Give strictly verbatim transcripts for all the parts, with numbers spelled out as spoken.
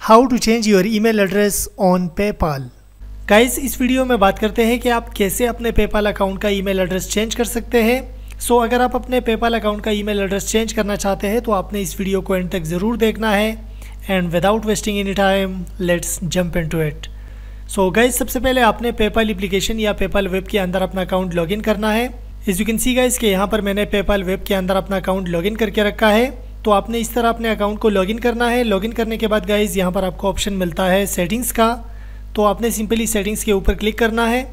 How to change your email address on PayPal. Guys, इस video में बात करते हैं कि आप कैसे अपने पेपाल अकाउंट का ईमेल एड्रेस चेंज कर सकते हैं। सो so, अगर आप अपने पेपाल अकाउंट का ईमेल एड्रेस चेंज करना चाहते हैं तो आपने इस वीडियो को एंड तक ज़रूर देखना है। And without wasting any time let's jump into it. So guys, सबसे पहले आपने पेपाल एप्लीकेशन या पेपाल वेब के अंदर अपना अकाउंट लॉगिन करना है। As you can see guys कि यहाँ पर मैंने पेपाल वेब के अंदर अपना अकाउंट लॉगिन करके रखा है। तो आपने इस तरह अपने अकाउंट को लॉगिन करना है। लॉगिन करने के बाद गाइस यहाँ पर आपको ऑप्शन मिलता है सेटिंग्स का। तो आपने सिंपली सेटिंग्स के ऊपर क्लिक करना है।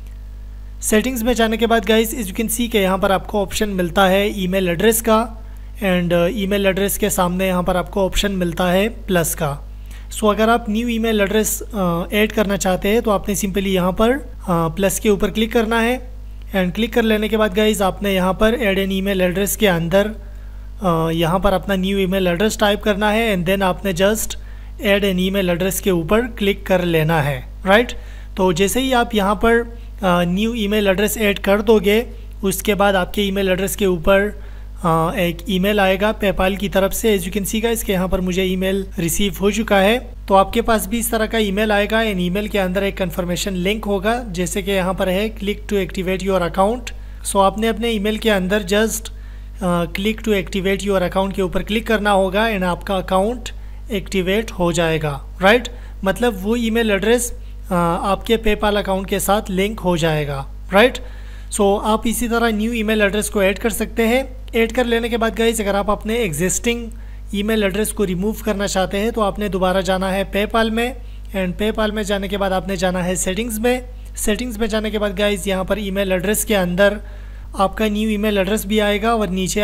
सेटिंग्स में जाने के बाद guys as you can see के यहाँ पर आपको ऑप्शन मिलता है ईमेल एड्रेस का। एंड ईमेल एड्रेस के सामने यहाँ पर आपको ऑप्शन मिलता है प्लस का। सो so, अगर आप न्यू ईमेल एड्रेस ऐड करना चाहते हैं तो आपने सिंपली यहाँ पर प्लस के ऊपर क्लिक करना है। एंड क्लिक कर लेने के बाद गाइस आपने यहाँ पर ऐड एन ईमेल एड्रेस के अंदर Uh, यहाँ पर अपना न्यू ईमेल एड्रेस टाइप करना है। एंड देन आपने just add an email address के ऊपर क्लिक कर लेना है, राइट। तो जैसे ही आप यहाँ पर न्यू ईमेल एड्रेस ऐड कर दोगे उसके बाद आपके ईमेल एड्रेस के ऊपर uh, एक ईमेल आएगा पेपाल की तरफ से। As you can see guys कि यहाँ पर मुझे ईमेल रिसीव हो चुका है। तो आपके पास भी इस तरह का ईमेल आएगा। एंड ईमेल के अंदर एक कन्फर्मेशन लिंक होगा, जैसे कि यहाँ पर है click to activate your account. So आपने अपने ईमेल के अंदर just click to activate your account के ऊपर क्लिक करना होगा एंड आपका अकाउंट एक्टिवेट हो जाएगा, राइट। मतलब वो ईमेल एड्रेस uh, आपके पेपाल अकाउंट के साथ लिंक हो जाएगा, राइट। सो आप इसी तरह न्यू ईमेल एड्रेस को ऐड कर सकते हैं। ऐड कर लेने के बाद गाइस अगर आप अपने एग्जिस्टिंग ईमेल एड्रेस को रिमूव करना चाहते हैं तो आपने दोबारा जाना है पेपाल में। एंड पेपाल में जाने के बाद आपने जाना है सेटिंग्स में। सेटिंग्स में जाने के बाद गाइस यहाँ पर ईमेल एड्रेस के अंदर आपका न्यू ईमेल एड्रेस भी आएगा और नीचे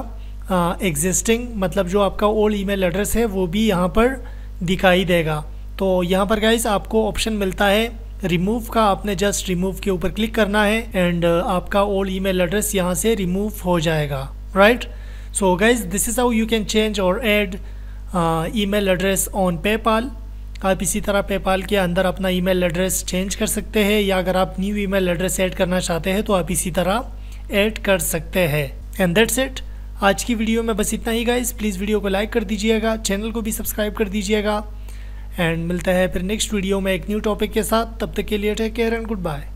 आपका एग्जिस्टिंग मतलब जो आपका ओल्ड ईमेल एड्रेस है वो भी यहाँ पर दिखाई देगा। तो यहाँ पर गाइस आपको ऑप्शन मिलता है रिमूव का। आपने जस्ट रिमूव के ऊपर क्लिक करना है एंड uh, आपका ओल्ड ईमेल एड्रेस यहाँ से रिमूव हो जाएगा, right. So guys, this is how you can change और add email address on PayPal. आप इसी तरह पेपाल के अंदर अपना ईमेल एड्रेस चेंज कर सकते हैं, या अगर आप न्यू ईमेल एड्रेस ऐड करना चाहते हैं तो आप इसी तरह ऐड कर सकते हैं। And that's it. आज की वीडियो में बस इतना ही गाइस। प्लीज़ वीडियो को लाइक कर दीजिएगा, चैनल को भी सब्सक्राइब कर दीजिएगा। एंड मिलता है फिर नेक्स्ट वीडियो में एक न्यू टॉपिक के साथ। तब तक के लिए take care and good bye.